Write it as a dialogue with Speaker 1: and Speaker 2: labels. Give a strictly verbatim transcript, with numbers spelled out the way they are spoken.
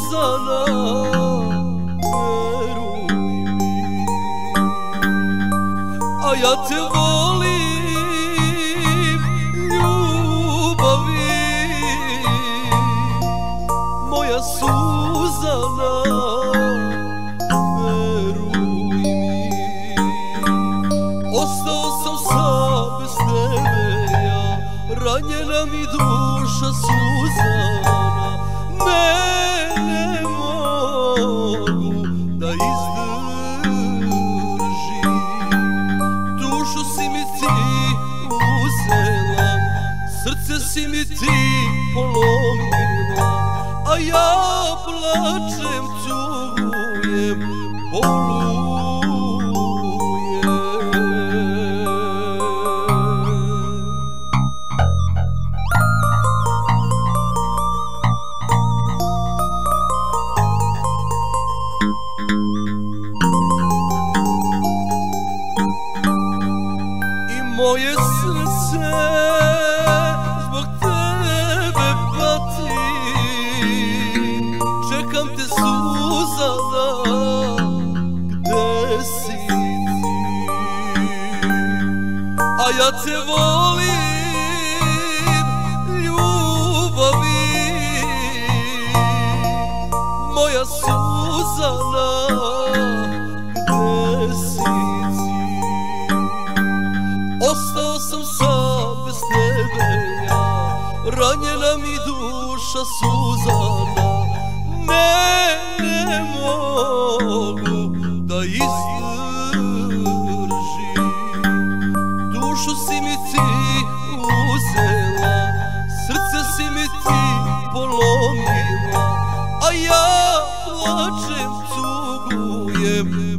Speaker 1: Suzana, veruj mi. A ja te volim, ljubavi, moja Suzana, veruj mi. Ostao sam sam bez tebe ja, ranjena mi duša Suzana. Ne, ne mogu da izdržim, dušu si mi ti uzela, srce si mi ti polomila, a ja plačem, tugujem, bolujem. Moje srce zbog tebe pati, čekam te Suzana, gde si ti? A ja te volim, ljubavi, moja Suzana, gde si ti? Ostao sam sam bez tebe ja, ranjena mi duša Suzana. Ne, ne mogu da izdržim, dušu si mi ti uzela, srce si mi ti polomila, a ja plačem, tugujem,